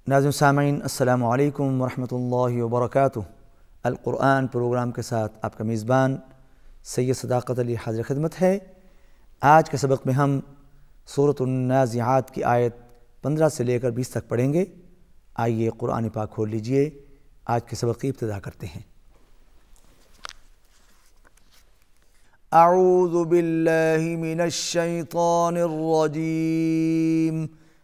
नाज़रीन सामीन अस्सलामु अलैकुम वरहमतुल्लाहि वबरकातुहू। अल कुरआन प्रोग्राम के साथ आपका मेज़बान सैयद सदाक़त अली हाज़िर खिदमत है। आज के सबक में हम सूरतुन नाज़िआत की आयत 15 से लेकर 20 तक पढ़ेंगे। आइए कुरान पाक खोल लीजिए, आज के सबक की इब्तिदा करते हैं। अऊज़ु बिल्लाहि मिनश शैतानिर रजीम।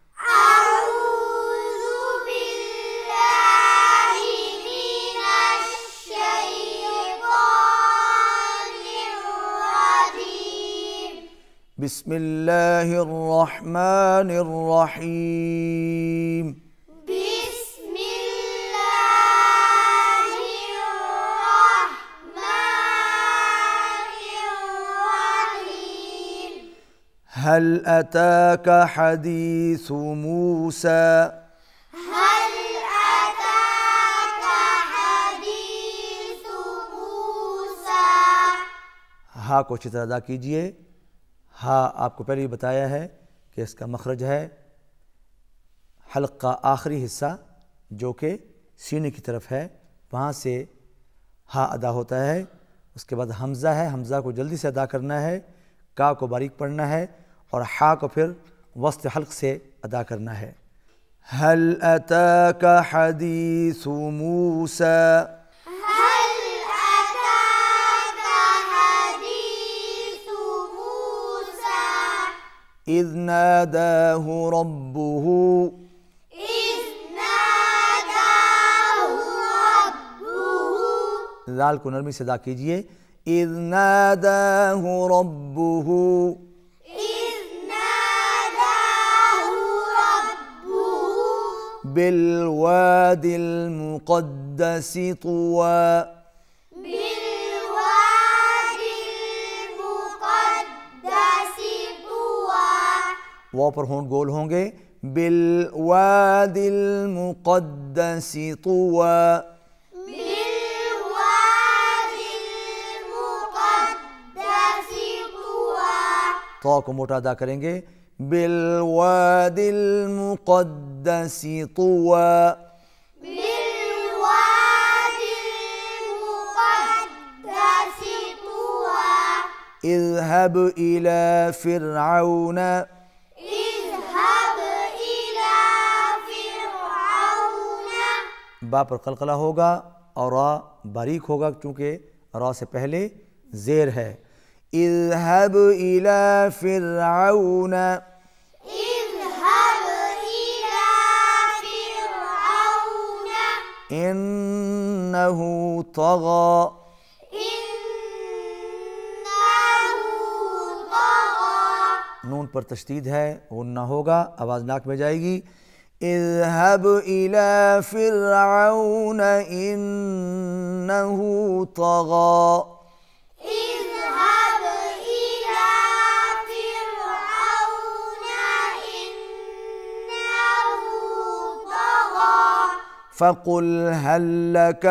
बिस्मिल्लाहिर रहमानिर रहीम। बिस्मिल्लाहिर रहमानिर रहीम। हल अताका हदीसु मूसा। हल अताका हदीसु मूसा। हा को अच्छी तरह अदा कीजिए। हा आपको पहले ही बताया है कि इसका मखरज है हल्क का आखिरी हिस्सा जो कि सीने की तरफ है, वहाँ से हा अदा होता है। उसके बाद हमज़ा है, हमज़ा को जल्दी से अदा करना है, का को बारीक पढ़ना है और हा को फिर वस्त हल्क से अदा करना है। हल अताका हदीसु मूसा। इज़ नादाहु रब्बुहु। लाल को नरमी से अदा कीजिए। इज़ नादाहु रब्बुहु। बिल वादिल मुक़द्दसि तुवा। वाव पर होंठ गोल होंगे। बिल वादिल मुक़द्दसि तुवा। तो को मोटा अदा करेंगे। बिल वादिल मुक़द्दसि तुवा। इज़हब इला फ़िरऔन। बा पर कलकला होगा और रा बारीक होगा क्योंकि रा से पहले ज़ेर है। इज़हब इला फ़िरऔन। इन्नहु तग़ा। नून पर तशदीद है, गुन्ना होगा, आवाज़ नाक में जाएगी। इज़हब इला फ़िरऔन इन्नहु तग़ा। फ़क़ुल हल लक।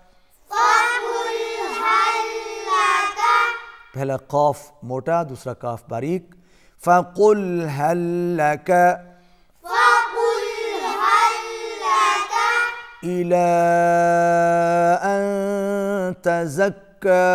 पहला क़ाफ मोटा, दूसरा काफ बारीक। फ़क़ुल हल लक इला अन तज़क्का।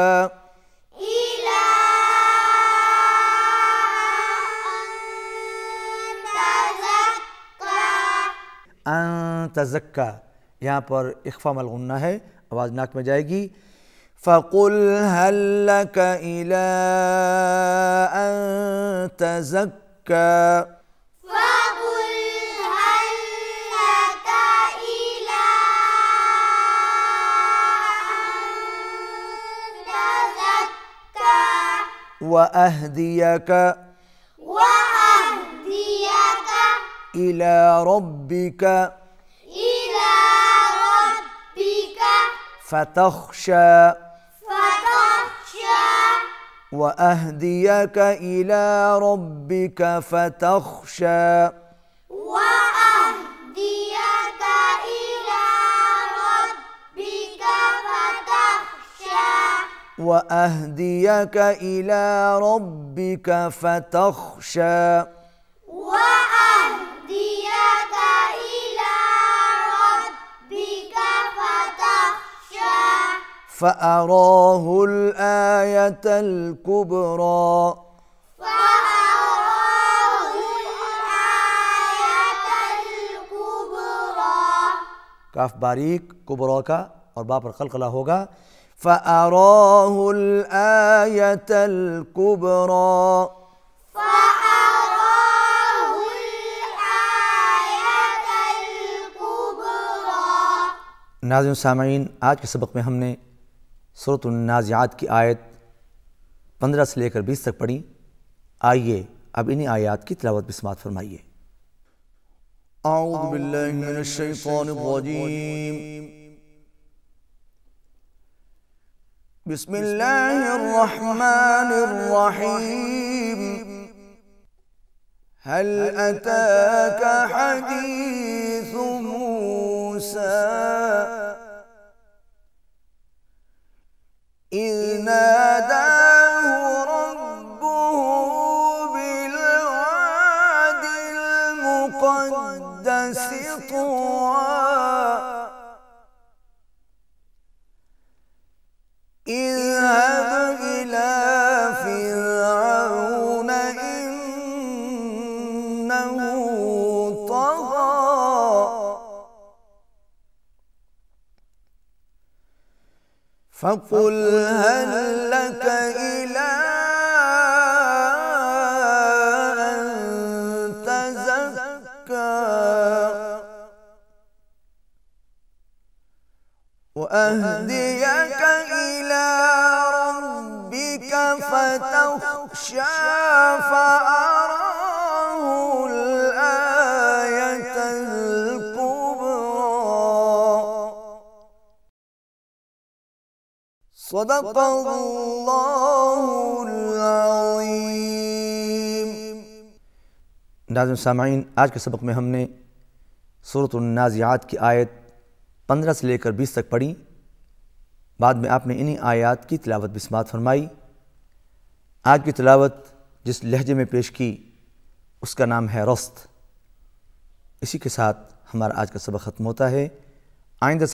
अन तज़क्का, यहाँ पर इख्फ़ा मल गुन्ना है, आवाज़ नाक में जाएगी। फ़क़ुल हल लक इला अन तज़क्का। वअहदियक इला रब्बिक फ़तख़्शा। वअहदियक इला रब्बिक फ़तख़्शा। वअहदियक इला रब्बिक फ़तख़्शा। فأراه الآية الكبرى فأراه الآية الكبرى काफ बारीक कुबरा का और बा पर कलकला होगा। فأراه الآية الكبرى فأراه الآية الكبرى। नाज़रीन सामईन, आज के सबक में हमने सूरह नाज़िआत की आयत 15 से लेकर 20 तक पढ़ी। आइए अब इन्हीं आयत की तिलावत भी समाअत फरमाइए। अऊज़ु बिल्लाहि मिनश शैतानिर रजीम। बिस्मिल्लाहिर रहमानिर रहीम। हल अताका हदीसु मूसा إذ ناداه ربه بالواد المقدس طوى اذهب إلى فرعون إنه طغى فقل هل لك إلى أن تزكى وأهديك إلى ربك فتخشى فأراه الآية الكبرى صدق الله العظيम। नाज़रीन सामईन, आज के सबक में हमने सूरह नाज़िआत की आयत 15 से लेकर 20 तक पढ़ी। बाद में आपने इन्हीं आयत की तिलावत भी समाअत फरमाई। आज की तिलावत जिस लहजे में पेश की उसका नाम है रस्त। इसी के साथ हमारा आज का सबक ख़त्म होता है। आइंदा